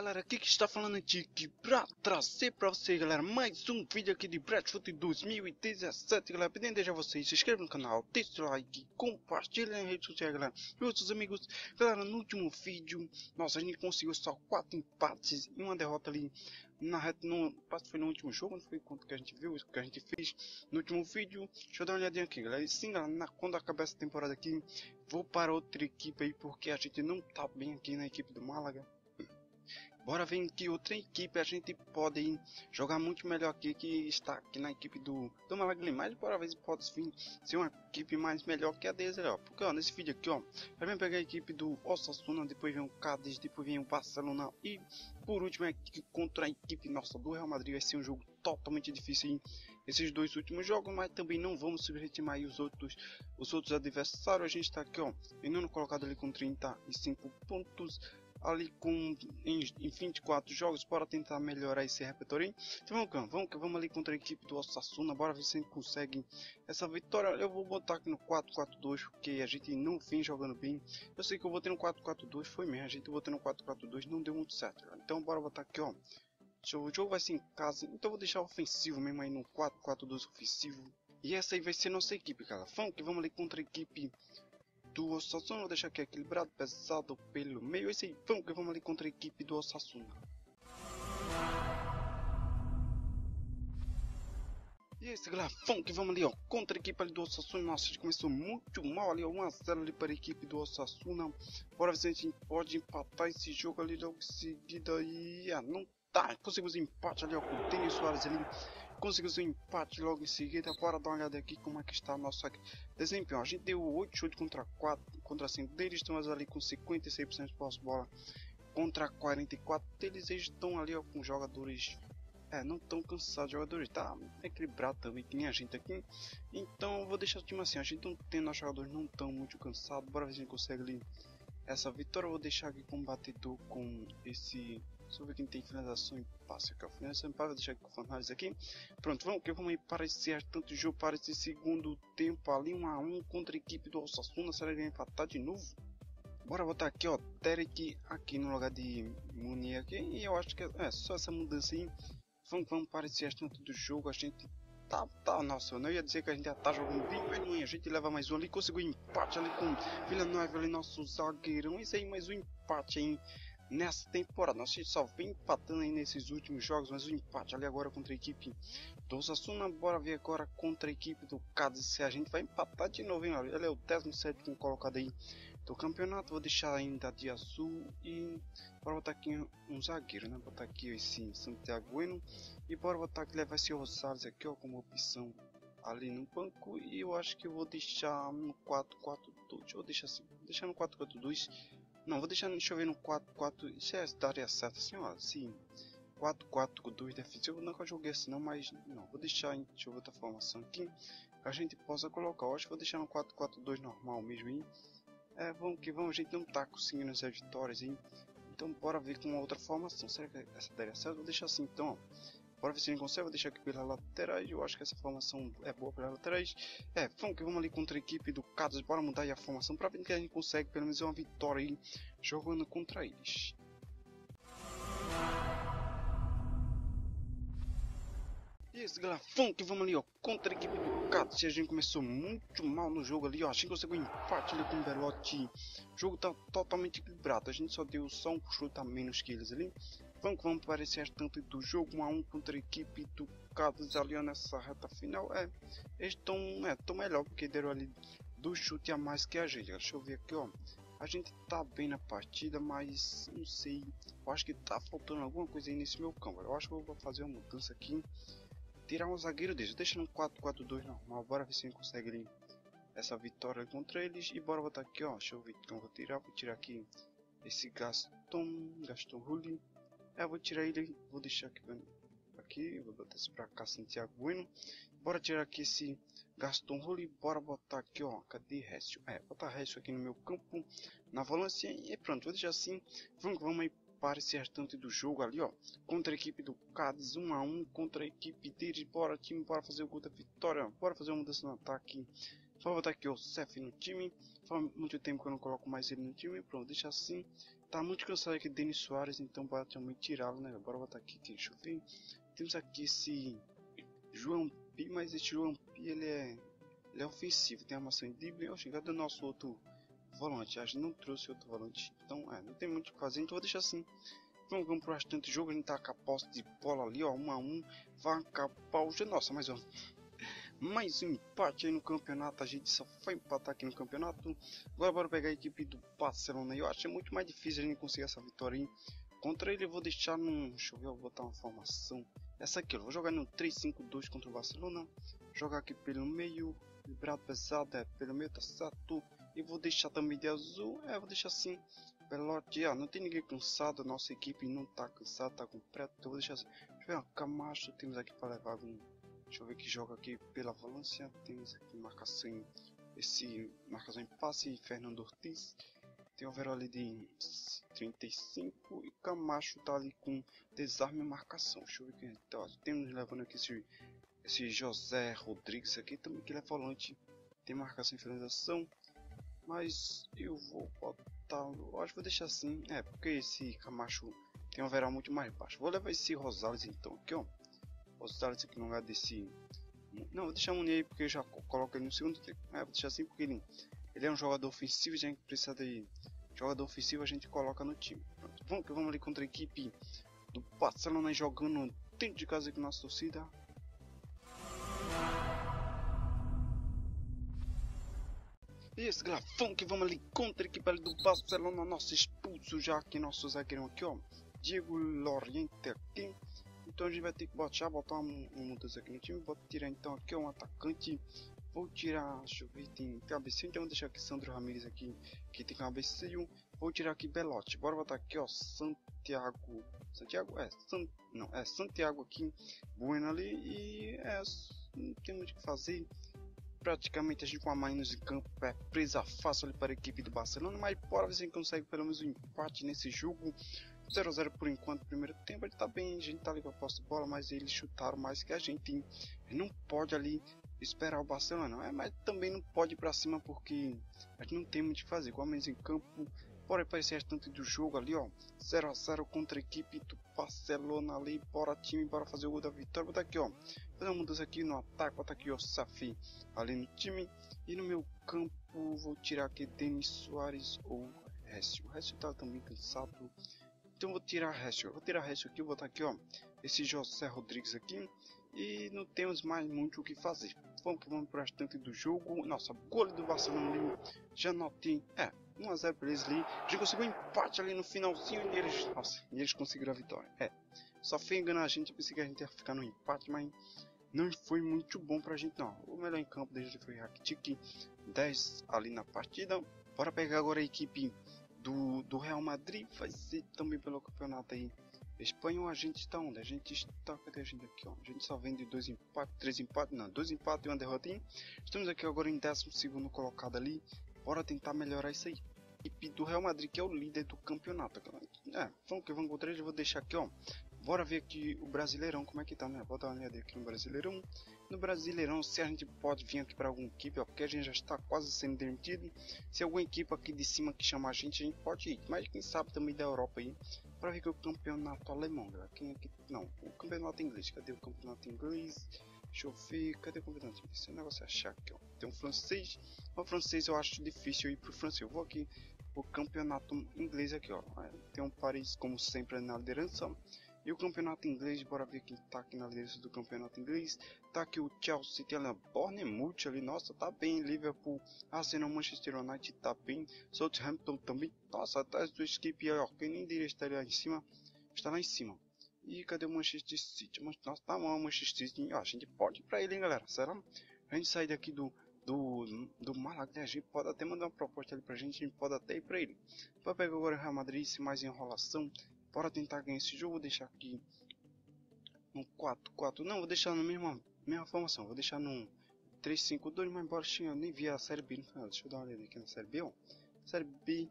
galera, aqui que está falando é Tiki pra trazer pra vocês, galera, mais um vídeo aqui de Bradford 2017, galera. Pedindo deixar vocês se inscrevam no canal, deixe o like, compartilhem nas redes sociais, galera, e outros amigos. Galera, no último vídeo, nossa, a gente conseguiu só 4 empates e uma derrota ali na reta, foi no último jogo, não foi quanto que a gente viu, que a gente fez no último vídeo. Deixa eu dar uma olhadinha aqui, galera, e sim, galera, quando acabar essa temporada aqui, vou para outra equipe aí, porque a gente não tá bem aqui na equipe do Málaga. Bora ver que outra equipe a gente pode jogar muito melhor aqui, que está aqui na equipe do Malaga, mas bora ver se pode vir ser uma equipe mais melhor que a deles, ó. Porque ó, nesse vídeo aqui, ó, vai pegar a equipe do Osasuna, depois vem o Cádiz, depois vem o Barcelona e por último é contra a equipe nossa do Real Madrid. Vai ser um jogo totalmente difícil hein? Esses dois últimos jogos, mas também não vamos subestimar aí os outros adversários. A gente está aqui, ó, em nono colocado ali com 35 pontos. Ali em 24 jogos, bora tentar melhorar esse repertório, hein? Então vamos ali contra a equipe do Osasuna, bora ver se a gente consegue essa vitória. Eu vou botar aqui no 4-4-2, porque a gente não vem jogando bem. Eu sei que eu botei no 4-4-2, foi mesmo, a gente botou no 4-4-2, não deu muito certo. Então bora botar aqui, ó. O jogo vai ser em casa, então eu vou deixar ofensivo mesmo aí no 4-4-2 ofensivo. E essa aí vai ser nossa equipe, cara. Vamos ali contra a equipe do Osasuna, vou deixar aqui equilibrado, pesado pelo meio. Esse aí, vamos ali contra a equipe do Osasuna. E esse galera, vamos ali ó, contra a equipe ali do Osasuna. Nossa, a gente começou muito mal ali, ó, 1-0 ali para a equipe do Osasuna. Bora ver se a gente pode empatar esse jogo ali logo em seguida. E não tá, conseguimos empate ali ó, com o Denis Suárez ali. Conseguimos um empate logo em seguida. Bora dar uma olhada aqui como é que está o nosso desempenho. A gente deu 8 chutes contra 5 deles. Estamos ali com 56% de posse de bola contra 44 deles. Eles estão ali ó, com jogadores não tão cansados. Jogadores tá equilibrado também que nem a gente aqui. Então eu vou deixar o time assim. A gente não tem, nossos jogadores não estão muito cansados. Bora ver se a gente consegue ali essa vitória. Eu vou deixar aqui como batedor com esse. Deixa eu ver quem tem finalização e passe aqui. Finalização e passe, vou deixar aqui com análise aqui. Pronto, vamos aí para esse tanto jogo, para esse segundo tempo ali, 1-1 contra a equipe do Osasuna. Será que vai empatar de novo? Bora botar aqui, ó, Derek aqui no lugar de Munier aqui. E eu acho que é só essa mudança aí. Vamos para esse tanto do jogo. A gente nossa, eu não ia dizer que a gente já tá jogando bem, mas não é. A gente leva mais um ali, conseguiu um empate ali com Villanova ali, nosso zagueirão. Isso aí, mais um empate aí nessa temporada. Nós só vem empatando aí nesses últimos jogos, mas o empate ali agora contra a equipe do Osasuna. Bora ver agora contra a equipe do Cádiz se a gente vai empatar de novo, hein? Ele é o 17º colocado aí do campeonato. Vou deixar ainda de azul e bora botar aqui um zagueiro, né? Botar aqui esse Santiago Bueno e bora botar que levar esse Rosales aqui, ó, como opção ali no banco. E eu acho que eu vou deixar no 4-4-2. Vou deixar assim, vou deixar no 4-4-2. Não, vou deixar, deixa eu ver no 4-4, isso é daria certo assim, ó, sim, 4-4-2 defensivo, eu nunca joguei assim não, mas não, vou deixar, deixa eu ver outra formação aqui, que a gente possa colocar, eu acho que vou deixar no 4-4-2 normal mesmo, hein, vamos que vamos, a gente não tá conseguindo as vitórias, hein, então bora ver com uma outra formação, será que essa daria certo, vou deixar assim então, ó. Bora ver se a gente consegue, vou deixar aqui pela laterais, eu acho que essa formação é boa pelas laterais. Vamos ali contra a equipe do Cádiz, bora mudar aí a formação para ver que a gente consegue pelo menos uma vitória aí jogando contra eles. E esse galera, vamos ali ó, contra a equipe do Cádiz. A gente começou muito mal no jogo ali ó, a gente conseguiu um empate ali com o Belotti. O jogo tá totalmente equilibrado, a gente só deu só um chute a menos que eles ali. Vamos para esse restante do jogo, 1-1 contra a equipe do Cádiz ali ó, nessa reta final. Eles estão melhor porque deram ali 2 chutes a mais que a gente. Deixa eu ver aqui ó, a gente tá bem na partida, mas não sei, eu acho que tá faltando alguma coisa aí nesse meu campo. Eu acho que eu vou fazer uma mudança aqui, tirar um zagueiro deles, deixa no 4-4-2 normal, bora ver se a gente consegue ali essa vitória contra eles. E bora botar aqui ó, deixa eu ver então, vou tirar aqui esse Gaston Rulli. Vou tirar ele, vou deixar aqui, vou botar esse pra cá, Santiago Bueno. Bora tirar aqui esse Gaston Rulli, bora botar aqui ó, cadê Récio? Botar Récio aqui no meu campo, na volância e pronto, vou deixar assim. Vamos aí para esse restante do jogo ali ó, contra a equipe do Cádiz, 1-1 contra a equipe deles. Bora time, bora fazer o gol da vitória, bora fazer uma mudança no ataque. Vou botar aqui o Cef no time, faz muito tempo que eu não coloco mais ele no time, pronto, deixa assim. Tá muito cansado aqui de Denis Suárez, então bora também tirá-lo, né? Bora botar aqui, deixa eu ver. Temos aqui esse João Pi, mas esse João Pi ele é ofensivo, tem armação de drible. Chegado do nosso outro volante, a gente não trouxe outro volante, então não tem muito o que fazer, então vou deixar assim. Vamos pro restante do jogo, a gente tá com a posse de bola ali, ó, 1 a 1, vai acabar o jogo. Nossa, mais um empate aí no campeonato, a gente só foi empatar aqui no campeonato. Agora bora pegar a equipe do Barcelona, eu acho muito mais difícil a gente conseguir essa vitória aí. Contra ele eu vou deixar num, deixa eu ver, eu vou botar uma formação, essa aqui, eu vou jogar no 3-5-2 contra o Barcelona, jogar aqui pelo meio, vibrado pesado, pelo meio tá certo, e vou deixar também de azul, vou deixar assim. Pelote, não tem ninguém cansado, nossa equipe não tá cansada, tá completa, então vou deixar assim. Deixa eu ver, Camacho temos aqui para levar algum, deixa eu ver que joga aqui pela Valência, temos aqui marcação, marcação em passe, Fernando Ortiz, tem o overall ali de 35 e Camacho tá ali com desarme e marcação, deixa eu ver quem tá, temos levando aqui esse José Rodrigues aqui também, que ele é volante, tem marcação e finalização, mas eu vou botar, eu acho que vou deixar assim, porque esse Camacho tem um overall muito mais baixo. Vou levar esse Rosales então aqui, ó. Rosales aqui no lugar desse, não, vou deixar o Munier aí porque eu já coloco ele no segundo tempo. Vou deixar assim porque ele é um jogador ofensivo, já precisa de jogador ofensivo, a gente coloca no time. Pronto, vamos ali contra a equipe do Barcelona jogando dentro de casa aqui na nossa torcida. Isso, galera, que vamos ali contra a equipe do Barcelona, nosso expulso já aqui, nosso zagueirão aqui, ó, Diego Llorente aqui. Então a gente vai ter que botar uma mudança aqui no time, vou tirar então aqui um atacante, vou tirar, deixa eu ver, tem cabeceio, então vou deixar aqui Sandro Ramírez aqui, que tem cabeceio, vou tirar aqui Belotti, bora botar aqui, ó, Santiago aqui, Bueno ali, e não tem muito o que fazer. Praticamente a gente com a Mainos em campo é presa fácil ali para a equipe do Barcelona, mas bora ver se a gente consegue pelo menos um empate nesse jogo. 0-0 por enquanto, primeiro tempo ele tá bem, a gente tá ali com a posse de bola, mas eles chutaram mais que a gente não pode ali esperar o Barcelona, mas também não pode ir pra cima porque a gente não tem muito o que fazer, com a Mainos em campo. Bora para esse restante do jogo ali, ó, 0-0 contra a equipe do Barcelona ali, bora time, bora fazer o gol da vitória. Vou botar aqui, ó, fazer uma mudança aqui no ataque, botar aqui, ó, Safi ali no time, e no meu campo vou tirar aqui Denis Suárez ou Récio. O Récio tá também cansado, então vou tirar Récio, aqui, vou botar aqui, ó, esse José Rodrigues aqui, e não temos mais muito o que fazer. Vamos para o restante do jogo. Nossa, gol do Barcelona ali, já notei, 1 a 0 para eles ali, a gente conseguiu um empate ali no finalzinho e eles conseguiram a vitória. Só foi enganar a gente, eu pensei que a gente ia ficar no empate, mas não foi muito bom pra gente não. O melhor em campo deles foi Rakitic, 10 ali na partida. Bora pegar agora a equipe do Real Madrid, vai ser também pelo campeonato aí espanhol. A gente está onde? A gente está, cadê a gente aqui, ó? A gente só vem de 2 empates, 3 empates, não, 2 empates e uma derrota. Estamos aqui agora em 12º colocado ali. Bora tentar melhorar isso aí. Equipe do Real Madrid, que é o líder do campeonato. Vamos contra ele, eu vou deixar aqui, ó. Bora ver aqui o Brasileirão, como é que tá, né? Vou dar uma olhada aqui no Brasileirão. No Brasileirão, se a gente pode vir aqui para alguma equipe, ó, porque a gente já está quase sendo demitido. Se alguma equipe aqui de cima que chama a gente pode ir. Mas quem sabe também da Europa aí, para ver que o campeonato alemão, galera. Quem aqui? Não, o campeonato inglês. Cadê o campeonato inglês? Deixa eu ver, cadê o campeonato inglês? Esse negócio é achar aqui, ó. Tem um francês. O francês eu acho difícil ir pro francês. Eu vou aqui o campeonato inglês aqui, ó. Tem um Paris como sempre na liderança. E o campeonato inglês, bora ver quem tá aqui na liderança do campeonato inglês. Tá aqui o Chelsea, tem a Bournemouth ali, nossa, tá bem. Liverpool, Arsenal, Manchester United tá bem. Southampton também, nossa, tá as duas equipes aí, ó, quem nem diria estar lá em cima, está lá em cima. E cadê o Manchester City? Nossa, tá mal o Manchester City, ó, a gente pode ir pra ele, hein, galera, será? A gente sair daqui do Malaga, né? A gente pode até mandar uma proposta ali pra gente, a gente pode até ir pra ele. Vai pegar agora o Real Madrid, sem mais enrolação. Bora tentar ganhar esse jogo, vou deixar aqui no 4-4, não, vou deixar na mesma formação, vou deixar no 3-5-2, mas embora eu nem vi a Série B no final, deixa eu dar uma olhada aqui na Série B, ó. Série B,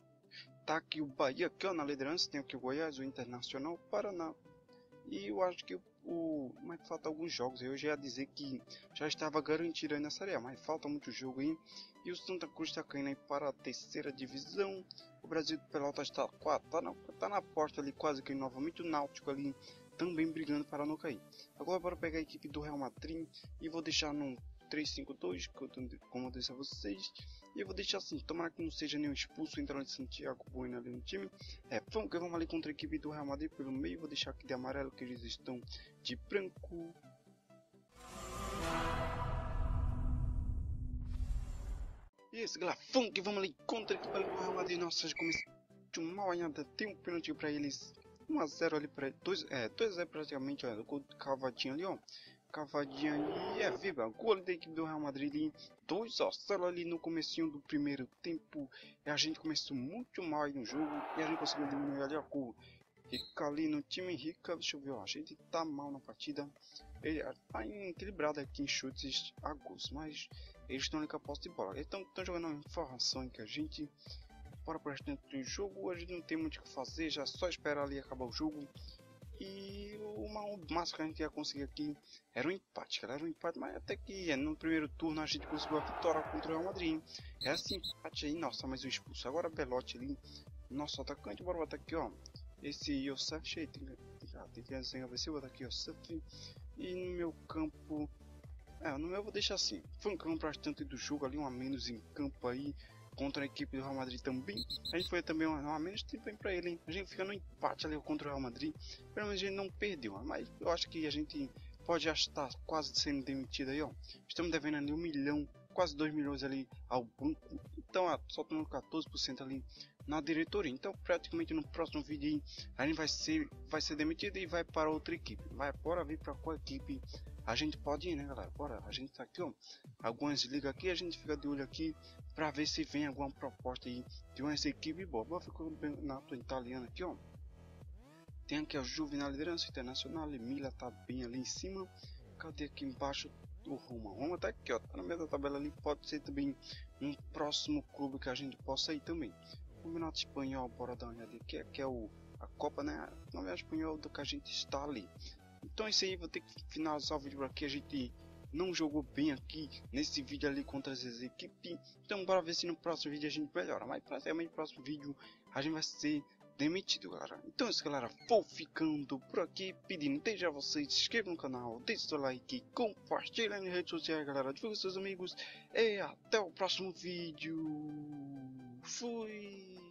tá aqui o Bahia, aqui ó, na liderança, tem aqui o Goiás, o Internacional, o Paraná, e eu acho que mas falta alguns jogos. Eu já ia dizer que já estava garantido aí na Série A, mas falta muito jogo aí. E o Santa Cruz está caindo aí para a terceira divisão. O Brasil de Pelotas tá na porta ali, quase que novamente. O Náutico ali também brigando para não cair. Agora bora pegar a equipe do Real Madrid e vou deixar num 3-5-2, como eu disse a vocês. E eu vou deixar assim, tomara que não seja nenhum expulso, entrando de Santiago Bueno ali no time. Vamos ali contra a equipe do Real Madrid pelo meio. Vou deixar aqui de amarelo, que eles estão de branco. E esse galera, vamos ali contra a equipe do Real Madrid. Nossa, já começou mal ainda. Tem um pênalti para eles. 1-0 ali para 2-0 praticamente, olha, com o Cavadinho ali, ó. Cavadinha ali, viva, gol da equipe do Real Madrid, 2-0 ali no comecinho do primeiro tempo. E a gente começou muito mal aí no jogo, e a gente conseguiu diminuir ali, ó, com o Rica ali no time Rica. Deixa eu ver, ó, a gente tá mal na partida. Ele tá equilibrado aqui em chutes agudos, mas eles estão ali com a posse de bola. Eles estão jogando uma informação que a gente, bora para o jogo, a gente não tem muito o que fazer, já só esperar ali acabar o jogo. E o máximo que a gente ia conseguir aqui era um empate, galera. Era um empate, mas até que no primeiro turno a gente conseguiu a vitória contra o Real Madrid. É esse empate aí, nossa, mas o expulso. Agora Belotti ali, nosso atacante. Bora botar aqui, ó. Esse Youssef, tem que ver, botar aqui Youssef. E no meu campo, no meu eu vou deixar assim. Foi um campo bastante do jogo ali, um a menos em campo aí. Contra a equipe do Real Madrid também. A gente foi também uma menos tempo para ele, hein? A gente fica no empate ali contra o Real Madrid. Pelo menos a gente não perdeu, mas eu acho que a gente pode já estar quase sendo demitido aí, ó. Estamos devendo ali 1 milhão, quase 2 milhões ali ao banco. Então, só tomando 14% ali na diretoria. Então, praticamente no próximo vídeo aí, a gente vai ser demitido e vai para outra equipe. Bora vir para qual equipe a gente pode ir, né, galera? Bora, a gente tá aqui, ó. Algumas ligas aqui, a gente fica de olho aqui para ver se vem alguma proposta aí de uma equipe boa. Vou ficar no campeonato italiano aqui, ó. Tem aqui a Juve na liderança internacional, Mila tá bem ali em cima. Cadê aqui embaixo o Roma? Roma tá aqui, ó, tá no meio da tabela ali, pode ser também um próximo clube que a gente possa ir também. O campeonato espanhol, bora dar uma olhada aqui, que é a Copa, né? Não é espanhol do que a gente está ali. Então é isso aí, vou ter que finalizar o vídeo por aqui. A gente não jogou bem aqui nesse vídeo ali contra as equipes. Então bora ver se no próximo vídeo a gente melhora. Mas praticamente no próximo vídeo a gente vai ser demitido, galera. Então é isso, galera, vou ficando por aqui, pedindo desde a vocês, se inscrevam no canal, deixe seu like, compartilhe nas redes sociais, galera, divulgue seus amigos. E até o próximo vídeo. Fui!